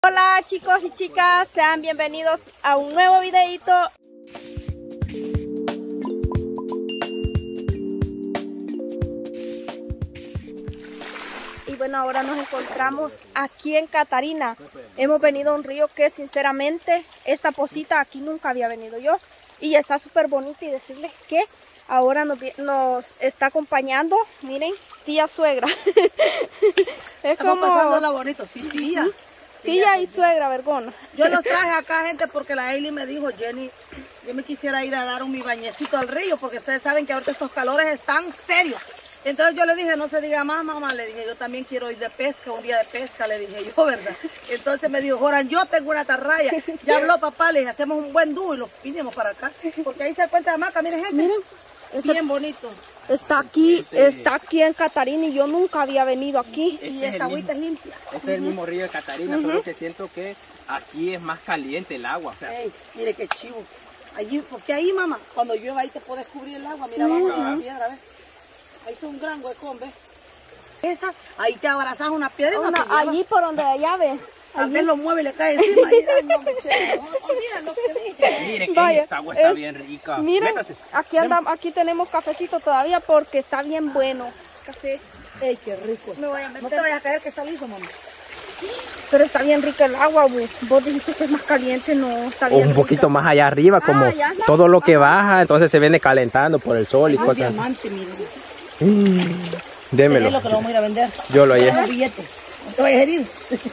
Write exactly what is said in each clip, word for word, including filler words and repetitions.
Hola chicos y chicas, sean bienvenidos a un nuevo videito. Y bueno, ahora nos encontramos aquí en Catarina. Hemos venido a un río que sinceramente esta posita aquí nunca había venido yo. Y está súper bonito, y decirles que ahora nos, nos está acompañando, miren, tía suegra. Es Estamos como... pasándola bonito, sí, tía. Uh-huh. Tía y suegra, vergona. Yo los traje acá, gente, porque la Ailey me dijo, Jenny, yo me quisiera ir a dar un mi bañecito al río, porque ustedes saben que ahorita estos calores están serios. Entonces yo le dije, no se diga más, mamá, le dije, yo también quiero ir de pesca, un día de pesca, le dije yo, ¿verdad? Entonces me dijo, Joran, yo tengo una atarraya. Ya habló papá, le dije, hacemos un buen dúo y los vinimos para acá. Porque ahí se encuentra hamaca, miren, gente. Miren, bien ese... bonito. Está aquí, está aquí en Catarina y yo nunca había venido aquí. Este y esta agüita es limpia. Este uh-huh. es el mismo río de Catarina, uh-huh. solo que siento que aquí es más caliente el agua. O sea. Ey, mire qué chivo. Allí, porque ahí, mamá, cuando llueve ahí te puedes cubrir el agua. Mira, vamos uh-huh. a la piedra, ¿ves? Ahí está un gran huecón, ¿ves? Esa, ahí te abrazas una piedra y no una, te lleva. allí por donde allá ves. Tal vez lo mueve y le cae encima. Ahí, ay, no, me che, no, olvida lo que dije. Miren, Vaya, esta agua está es, bien rica. Miren, Métase. aquí, andamos, aquí tenemos cafecito todavía porque está bien bueno. Café. Ey, qué rico. Me voy a meter. No te vayas a caer que está liso, mamá. Pero está bien rica el agua, vos. Vos dijiste que es más caliente, no está bien. O un poquito rica. Más allá arriba, como ah, todo lo que baja, entonces se viene calentando por el sol y ah, cosas. Diamante, mire. Mm, démelo. Es lo que lo vamos a ir a vender. Yo lo hallé. No te vayas a herir.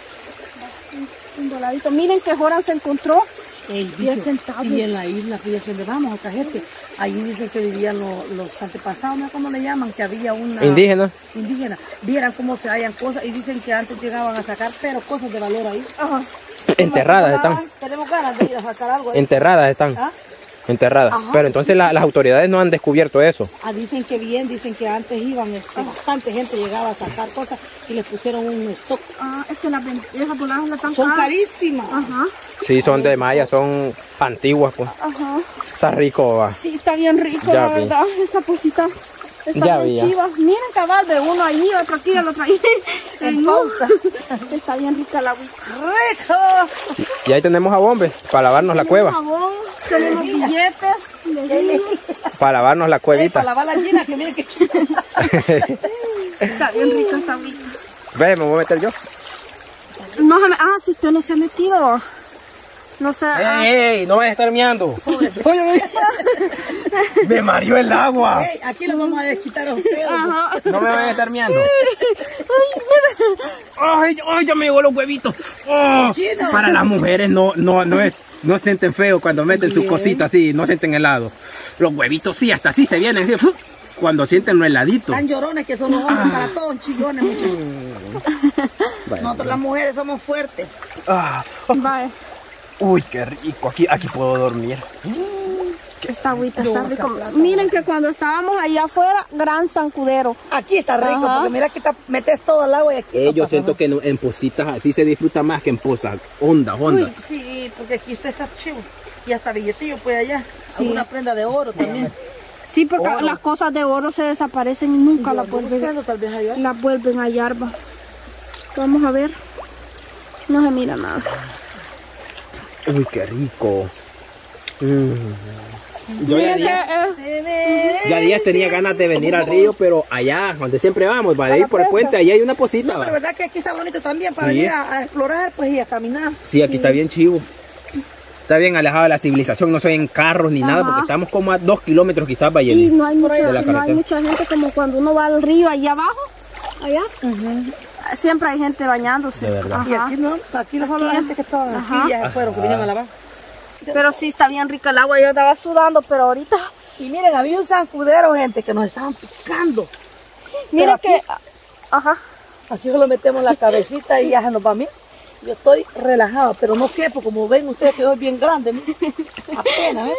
Un doladito. Miren que Joran se encontró el bien sentado. Y en la isla, fíjense donde vamos, a Cajete. Allí dicen que vivían los, los antepasados, ¿no? ¿Cómo le llaman? Que había una... Indígena. Indígena. Vieran cómo se hallan cosas y dicen que antes llegaban a sacar, pero cosas de valor ahí. Ajá. Enterradas están. Tenemos ganas de ir a sacar algo ahí. Enterradas están. ¿Ah? Enterradas. Ajá. Pero entonces la, las autoridades no han descubierto eso. Ah, dicen que bien, dicen que antes iban, este, bastante gente llegaba a sacar cosas y les pusieron un stock. Ah, es que las esas voladas las están son carísimas. Ajá. Sí, son de maya, son antiguas, pues. Ajá. Está rico, va. Sí, está bien rico, ya la vi. Verdad. Esta posita está ya bien vi, chiva. Miren, cabal, de uno allí, otro aquí, el otro ahí. En pausa. Está bien rica la agüita. ¡Rico! Y ahí tenemos jabones para lavarnos la cueva. Jabón, tenemos billetes. Para lavarnos la cuevita. Para lavar la llena, que miren qué chido. Está bien rica esta agüita. Ve, me voy a meter yo. No se me... Ah, si usted no se ha metido. No sé. ¡Ey, ah. ey! ¡No vayas a estar meando! ¡Oye, oye! ¡Me mareó el agua! Ey, aquí lo vamos a desquitar a ustedes. ¡No me vayan a estar meando! ¡Ay, ay! ¡Ya me llegó los huevitos! Oh, para las mujeres no, no, no, es, no sienten feo cuando meten sus cositas así, no sienten helado. Los huevitos sí, hasta así se vienen. Así, cuando sienten lo heladito. Tan llorones que son los hombres ah. para todos, chillones, muchachos. Bueno, nosotros las mujeres somos fuertes. Ah. Vale. Uy, qué rico. Aquí, aquí puedo dormir. Esta agüita está rico. Miren que cuando estábamos allá afuera, gran zancudero. Aquí está rico, ajá. Porque mira que te metes todo el agua y aquí. Eh, no yo siento que no, en positas así se disfruta más que en pozas, ondas, ondas. Uy, sí, porque aquí usted está chivo. Y hasta billetillo puede allá. Sí. Alguna prenda de oro también. Sí, porque oro. Las cosas de oro se desaparecen y nunca las vuelven, buscando, tal vez allá. las vuelven a hallar. Vamos a ver. No se mira nada. Uy, qué rico. Mm. Yo ya días, eh, ya días tenía ganas de venir al río, pero allá, donde siempre vamos, va de ir por el puente, allá hay una posita. No, pero verdad que aquí está bonito también para sí. venir a, a explorar pues, y a caminar. Sí, aquí sí. Está bien chivo. Está bien alejado de la civilización, no soy en carros ni ajá. Nada, porque estamos como a dos kilómetros quizás para llegar. Y no hay, mucha, no hay mucha gente como cuando uno va al río allá abajo, allá. Uh-huh. Siempre hay gente bañándose. De verdad. Y aquí no, aquí no son la gente que estaban aquí, ya fueron, que vinieron a lavar. Pero sí está bien rica el agua, yo estaba sudando, pero ahorita... Y miren, había un zancudero, gente, que nos estaban picando. Miren aquí, que... Ajá. Así que lo metemos en la cabecita y ya se nos va a mí. Yo estoy relajada, pero no quepo, como ven ustedes que soy bien grande. Apenas, ¿eh?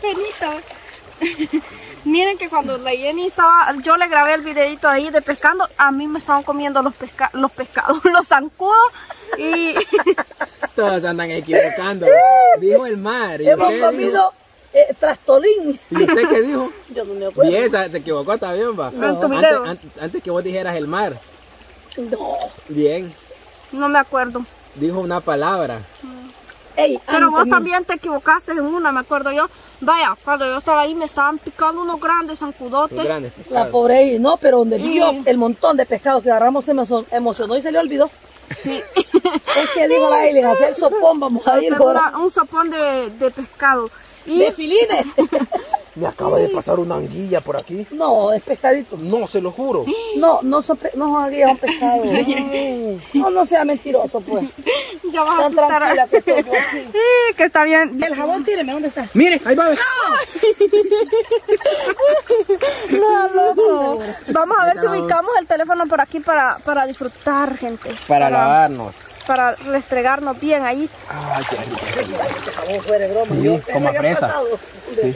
Apenita. Miren que cuando la Jenny estaba, yo le grabé el videito ahí de pescando, a mí me estaban comiendo los, pesca, los pescados, los zancudos y... Todos andan equivocando. Dijo el mar. ¿Y hemos comido eh, trastolín. ¿Y usted qué dijo? Yo no me acuerdo. Bien, se, se equivocó también, va. No. Antes, antes, antes que vos dijeras el mar. No. Bien. No me acuerdo. dijo una palabra. Ey, Pero vos mí. también te equivocaste en una, me acuerdo yo. Vaya, cuando yo estaba ahí me estaban picando unos grandes zancudotes. Muy grande. La pobre Ey, no, pero donde vio Mm. el montón de pescado que agarramos se me so- emocionó y se le olvidó. Sí. Es que dijo la Eileen, hacer sopón, vamos a ir Hacer ahora. una- un sopón de, de pescado. Y De filines. Me acaba de pasar una anguilla por aquí. No, es pescadito. No, se lo juro. No, no son, pe- no son aguillas, son pescados. No, no sea mentiroso, pues. ya vas a Tan asustar. tranquila que estoy yo aquí. Sí, que está bien. El jabón, tíreme, ¿dónde está? Mire, ahí va. No, loco. Vamos a ver si ubicamos el teléfono por aquí para, para disfrutar, gente. Para lavarnos. Para restregarnos bien ahí. Ay, qué rico. Este jabón fuera de broma. Sí, Yo como había fresa. pasado. Sí.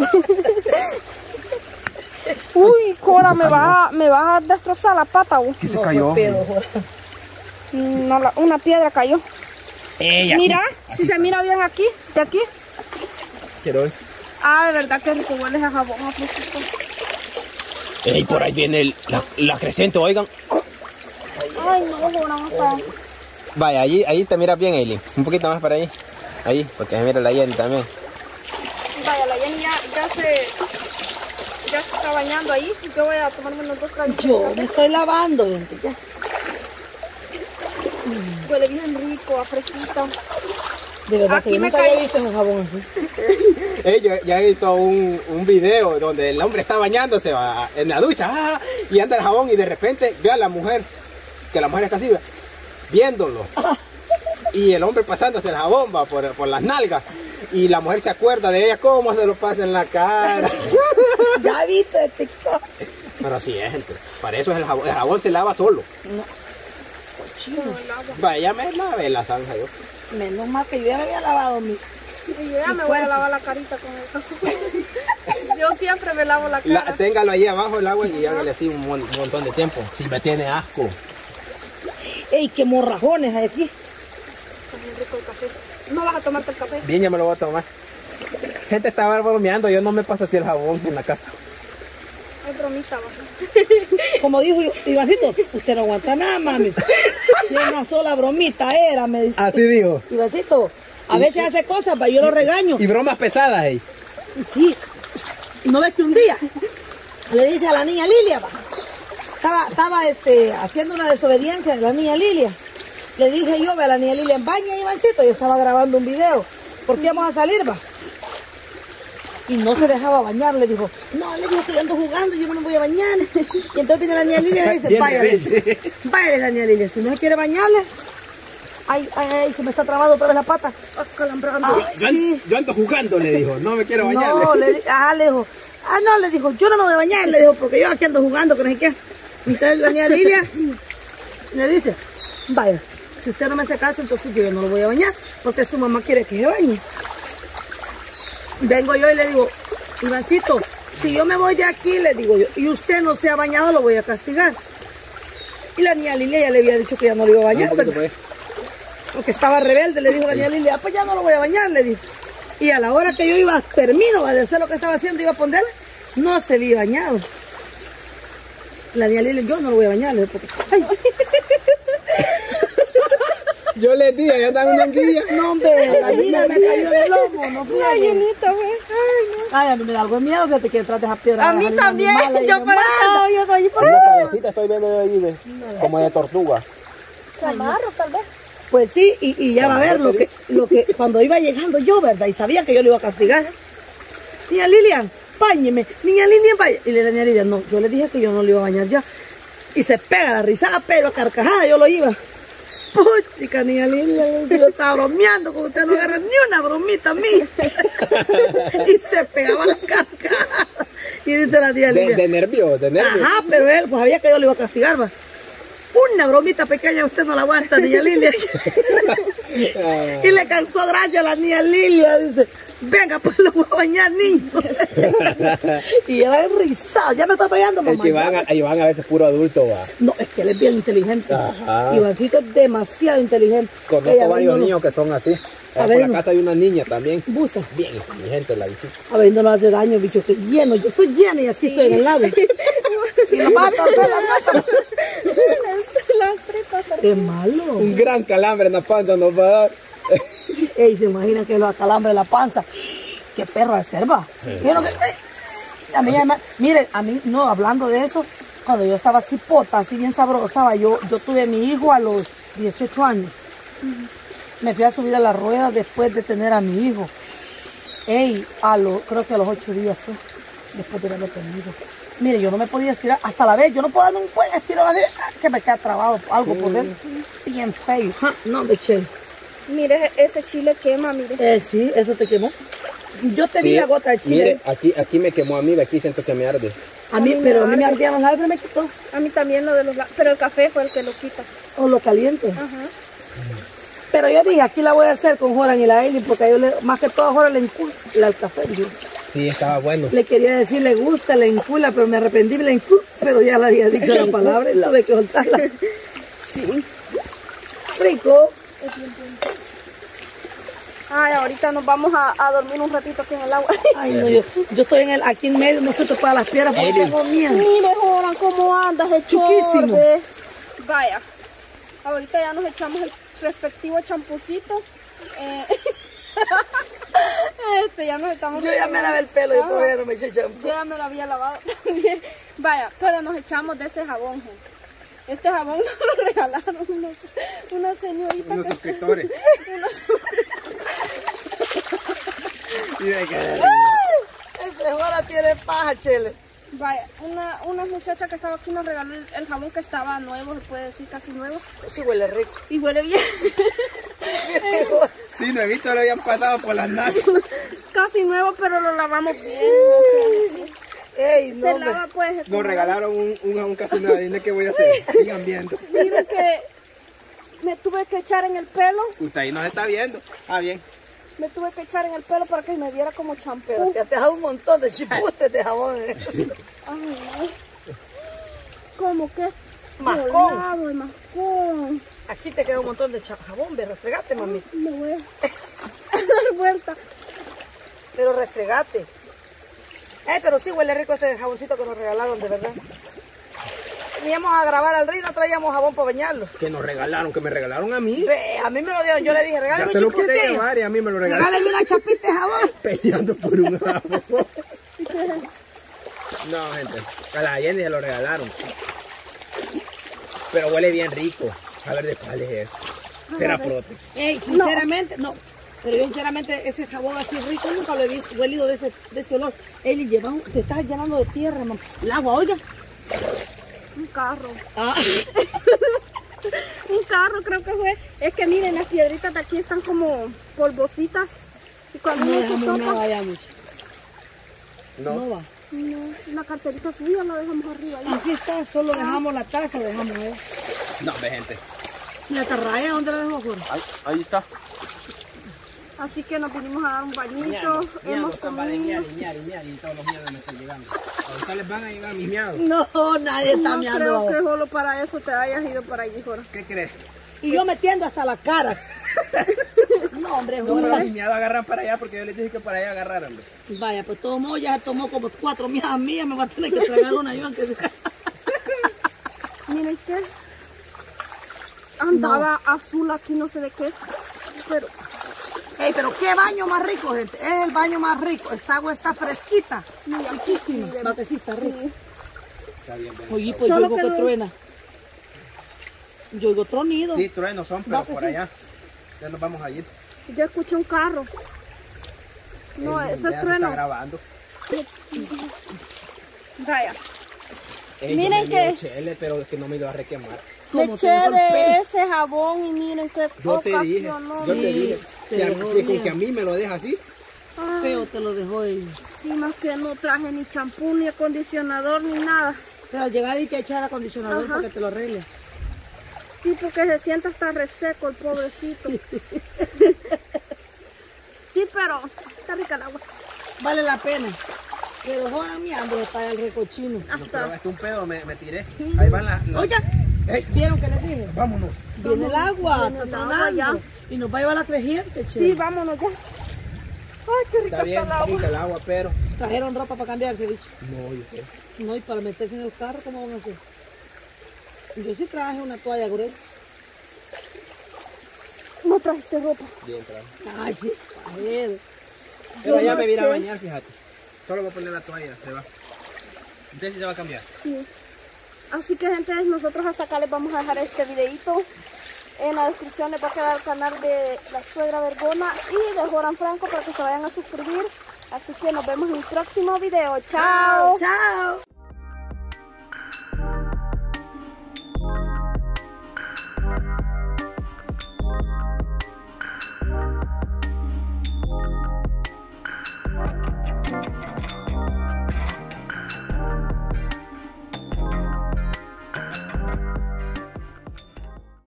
Uy, Cora, me vas a, me vas a destrozar la pata, vos. ¿Qué se No, cayó? fue pedo, joder. No, la- una piedra cayó. Ella. Mira, si se mira bien aquí, de aquí. Quiero ver. Ah, de verdad que rico huele a jabón. a fresquito. Ey, por ahí viene el- la, la crecente, oigan. Ay, no, Cora, no está. Vaya, allí, ahí te miras bien, Eileen. Un poquito más para ahí. Ahí, porque se mira la Jenny también. Vaya, la Jenny ya, ya se ya se está bañando ahí. Yo voy a tomarme unos dos traguitos. Yo me estoy lavando, gente, ya. Huele bien rico, a fresita. De verdad Aquí que yo me nunca caí. había visto ese jabón así. Ey, yo ya he visto un, un video donde el hombre está bañándose va, en la ducha ah, y anda el jabón y de repente ve a la mujer, que la mujer está así, va, viéndolo. Y el hombre pasándose el jabón va, por, por las nalgas. Y la mujer se acuerda de ella cómo se lo pasa en la cara. Ya he visto de TikTok. Pero así es, gente. Para eso es el jabón. El jabón se lava solo. Cochino. Vaya, me lave la zanja yo. Menos mal que yo ya me había lavado mi... Y yo ya me voy a lavar la carita con el jabón. Yo siempre me lavo la cara. La, téngalo ahí abajo el agua y hágale así un, mon- un montón de tiempo. Si me tiene asco. ¡Ey, qué morrajones hay aquí! Está muy rico el café. ¿No vas a tomarte el café? Bien, ya me lo voy a tomar. Gente estaba bromeando, yo no me paso así el jabón en la casa. Es bromita, va. Como dijo Ivancito, usted no aguanta nada, mami. Si una sola bromita era, me dice. Así dijo. Ivancito, a veces hace cosas, para yo lo regaño. Y bromas pesadas, ey. Sí. ¿No ves que un día le dice a la niña Lilia, va? Estaba, estaba este, haciendo una desobediencia de la niña Lilia. Le dije yo, ve a la niña Lilia, baña, Ivancito. Yo estaba grabando un video. ¿Por qué vamos a salir, va? Y no se dejaba bañar. Le dijo, no, le dijo que yo ando jugando, yo no me voy a bañar. Y entonces viene la niña Lilia y le dice, Bien, vaya, bien, le- vaya la niña Lilia. Si no se quiere bañarle, ay, ay, ay, se me está trabando otra vez la pata. Calambrando. Ay, Yo, sí. yo ando jugando, le dijo. No me quiero bañar. No, le, di- ah, le dijo, ah, no, le dijo, yo no me voy a bañar, le dijo, porque yo aquí ando jugando, que no sé qué. Entonces la niña Lilia le dice, vaya, si usted no me hace caso, entonces yo no lo voy a bañar, porque su mamá quiere que se bañe. Vengo yo y le digo, Ivancito, si yo me voy de aquí, le digo yo, y usted no se ha bañado, lo voy a castigar. Y la niña Lilia ya le había dicho que ya no lo iba a bañar, Un poquito, ¿verdad? pues. Porque estaba rebelde, le dijo la niña Lilia, ah, pues ya no lo voy a bañar, le dijo. Y a la hora que yo iba, termino de hacer lo que estaba haciendo, iba a ponerle, no se había bañado. La niña Lilia, yo no lo voy a bañar, le dijo, porque, ay, Yo le dije, ya estaba una anguilla. no, hombre, la gallina me cayó en el lomo, no fui Ay, Llenita, güey. Ay, no. Ay, a mí me da algo de miedo, fíjate que detrás de esa piedra. A mí hay una también. animal ahí, Yo me para manda. estaba viendo ahí por Una cabecita estoy viendo de allí, ve. Como de tortuga. Chamarro, tal vez. Pues sí, y, y ya va a ver lo que, lo que, cuando iba llegando yo, ¿verdad? Y sabía que yo le iba a castigar. Niña Lilian, báñeme, niña Lilian, bañe. Y le niña Lilian, no, yo le dije que yo no le iba a bañar ya. Y se pega la risada, pero a carcajada yo lo iba. Puchica, niña Lilian, yo estaba bromeando, como usted no agarra ni una bromita a mí. Y se pegaba la carcajada. Y dice la niña De, Lilian, de nervio, de nervio. ajá, pero él pues sabía que yo le iba a castigar, va. Una bromita pequeña usted no la aguanta, niña Lilia. Y le causó gracia a la niña Lilia. Dice, venga, pues lo voy a bañar, niño. Y era risado. Ya me está pegando, Es mamá. que Iván, a- Iván a veces puro adulto, va. No, es que él es bien inteligente. Ajá. Ivancito es demasiado inteligente. Conozco Ella, varios viéndolo- niños que son así. A Allá ver, por la no. casa hay una niña también. Busa. Bien inteligente la visita. A ver, no lo hace daño, bicho. Estoy lleno. Yo estoy llena y así estoy en el lado. Y nos va a torcer la nota. La las tripas. ¡Qué malo! Un gran calambre en la panza nos va a dar. Ey, se imagina que los acalambres de la panza. ¡Qué perro de selva! Sí. Que, a mí, además, mire, a mí, no, hablando de eso, cuando yo estaba así pota, así bien sabrosa, yo, yo tuve a mi hijo a los dieciocho años. Uh-huh. Me fui a subir a la rueda después de tener a mi hijo. Ey, a lo, creo que a los ocho días fue, después de haberlo tenido. Mire, yo no me podía estirar, hasta la vez, yo no puedo darme un buen estirón así, que me queda trabado algo por dentro, bien feo. Ja, no, me eché. Mire, ese chile quema, mire. Eh, sí, eso te quemó. Yo te di la gota de chile. Mire, aquí, aquí me quemó a mí, aquí siento que me arde. A mí, a mí pero a mí me ardían los labios, pero me quitó. A mí también lo de los labios, pero el café fue el que lo quita. O lo caliente. Ajá. Pero yo dije, aquí la voy a hacer con Joran y la Eileen, porque yo le, más que todo a Joran le encula el café. Dije. Sí, estaba bueno. Le quería decir, le gusta, le encula, pero me arrepentí, le encula, pero ya le había dicho la palabra y la ve que soltarla. Sí. Rico. Ay, ahorita nos vamos a, a dormir un ratito aquí en el agua. Ay, no, yo, yo estoy en el, aquí en medio, no estoy topada las piedras porque tengo miedo. Mire, Joran, cómo andas, el chiquísimo. Vaya, ahorita ya nos echamos el respectivo champucito. Eh, este, ya nos estamos... Yo ya me lavé el pelo, yo todavía no me eché champú. Yo ya me lo había lavado también. Vaya, pero nos echamos de ese jabón, gente. Este jabón nos lo regalaron unos, unas señoritas. Unos suscriptores. Unos Ese Joran tiene paja, chele. Vaya, una, una muchacha que estaba aquí nos regaló el, el jabón que estaba nuevo, se puede decir casi nuevo. Sí, huele rico. Y huele bien. Sí, nuevito lo habían pasado por las nalgas. Casi nuevo, pero lo lavamos bien. Ey, no, se lava, pues. Nos regalaron un, un jabón casi nuevo. Dime qué voy a hacer. Sigan viendo. Miren que me tuve que echar en el pelo. Usted ahí nos está viendo. Ah, bien. Me tuve que echar en el pelo para que me viera como champú. Pero te has dejado un montón de chiputes de jabón. ¿Eh? Ay, no. ¿Cómo que? Mascón. Volado, el mascón. Aquí te queda un montón de jabón, ve, refregate, mami. Me voy a dar vuelta. Pero refregate. Eh, pero sí huele rico este jaboncito que nos regalaron, de verdad. Veníamos a grabar al río, no traíamos jabón para bañarlo. Que nos regalaron, que me regalaron a mí. Ve, a mí me lo dieron, yo le dije, regálame un chapite. Ya se lo quiere llevar y a mí me lo regalaron. Regálame una chapita de jabón. Peleando por un jabón. No, gente, a la Jenny se lo regalaron. Pero huele bien rico. A ver de cuál es eso. Será prote. Ey, sinceramente, no. no. Pero yo sinceramente ese jabón así rico nunca lo he visto, huelido de ese, de ese olor. Eli, lleva, se está llenando de tierra, mamá. El agua, oiga. Un carro. Ah. Un carro creo que fue. Es que miren, las piedritas de aquí están como polvositas. Y cuando no uno dejamos se toca, nada allá mucho. No. No va. No, la carterita suya la dejamos arriba. Ahí. Aquí está, solo dejamos la taza, dejamos ahí. No, ve gente. ¿Y la tarraya dónde la dejó, Jorge? Ahí, ahí está. Así que nos vinimos a dar un bañito. Hemos comido. Y todos los miedos me están llegando. Ahorita les van a llegar mis miedos. No, nadie está No meando. creo que solo para eso te hayas ido para allí, Jorge. ¿Qué crees? Y yo metiendo hasta la cara. No, hombre, no, pero mis miedos agarran para allá porque yo les dije que para allá agarraran. Vaya, pues todo modo ya tomó como cuatro miadas mías, me va a tener que tragar una yo aunque sea. Miren que andaba no. azul aquí, no sé de qué, pero... Ey, pero qué baño más rico, gente. Es el baño más rico. Esta agua está fresquita. Mira, riquísima. Sí, ¿No que sí está rico? Sí. Está bien, bien. Oye, pues yo oigo que, que truena. Yo oigo tronido. Sí, truenos son, pero por sí? allá. Ya nos vamos a ir. Yo escuché un carro. No, el, eso es trueno. Se está grabando. Vaya. Ey, miren que... Chele, pero es que no me iba a requemar. Le eché de ese jabón y miren que yo te dije, ocasionó. yo te dije, te si, a, si con que a mí me lo deja así. Ay, feo te lo dejó ella. Sí, más que no traje ni champú, ni acondicionador, ni nada. Pero al llegar hay que echar acondicionador para que te lo arregle. Sí, porque se siente hasta reseco el pobrecito. Sí, pero está rica el agua. Vale la pena. Pero jodan mi hambre para el recochino. No, pero este un pedo, me, me tiré. Ahí van las... La... Oiga, hey, ¿vieron que les dije? Vámonos. Viene el agua, viene está el agua tronando. Y nos va a llevar la creciente, che. Sí, vámonos ya. Ay, qué rica está, está, bien, el agua. rica el agua, pero... Trajeron ropa para cambiarse, bicho. No, yo sé. No, y para meterse en el carro, ¿cómo van a hacer? Yo sí traje una toalla gruesa. No trajiste ropa. Bien traje. Ay, sí. A ver. Pero ya me vine a bañar, fíjate. Solo voy a poner la toalla, se va. Entonces se va a cambiar. Sí. Así que gente, nosotros hasta acá les vamos a dejar este videito. En la descripción les va a quedar el canal de la suegra Vergona y de Joran Franco para que se vayan a suscribir. Así que nos vemos en el próximo video. Chao. Chao.